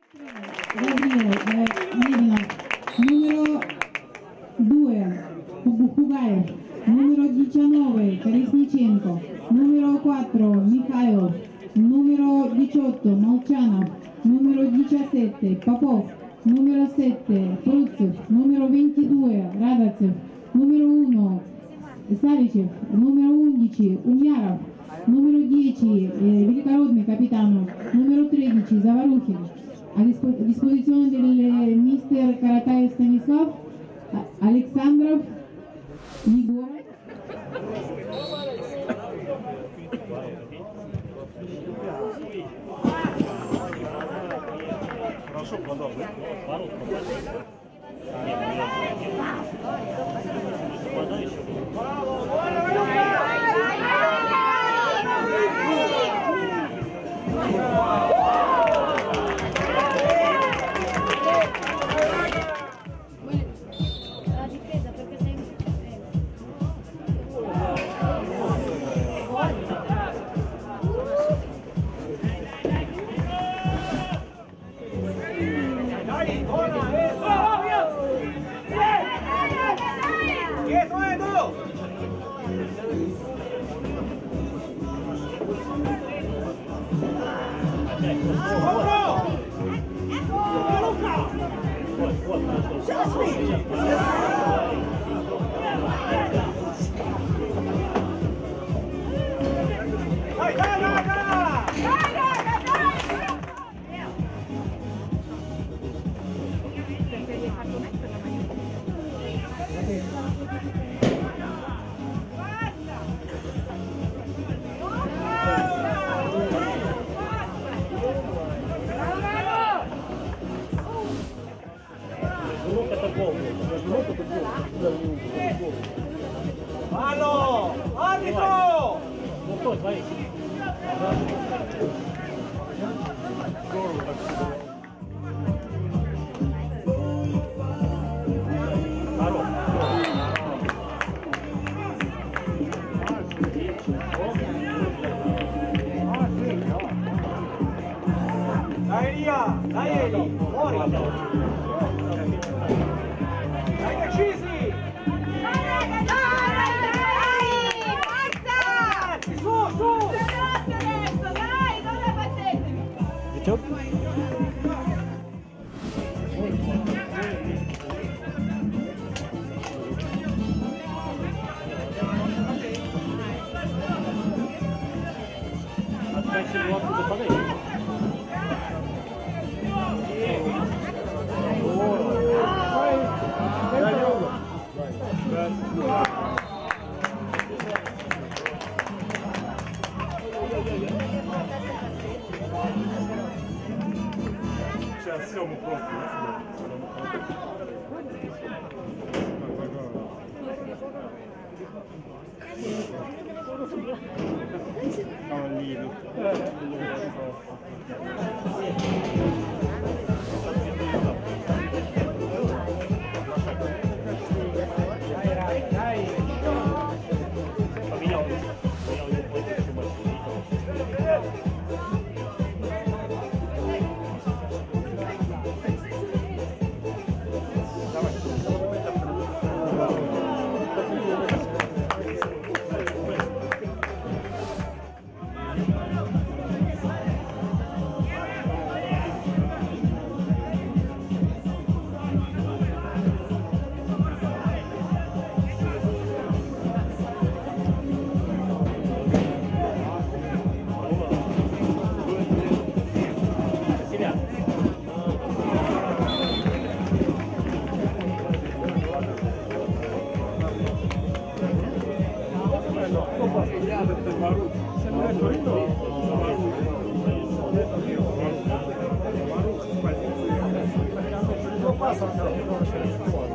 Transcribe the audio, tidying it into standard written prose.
Gabriele Levina, numero 2 Hugaev, numero 19 Kolesnichenko, numero 4 Mikhailov, numero 18 Molchanov, numero 17 Popov, numero 7 Prutsev, numero 22 Radatsev, numero 1 Savicev, numero 11 Umyarov, numero 10 Великородный Капитанов, numero 13 Zavarukhin. A disposizione del mister Karataev Stanislav, Alexandrov Igor. Хорошо подал, да? Ворот ¡Mano! ¡Árbitro! Dai via! Dai Eli! Fuori! Dai decisi! Сейчас Сему просто, Passa,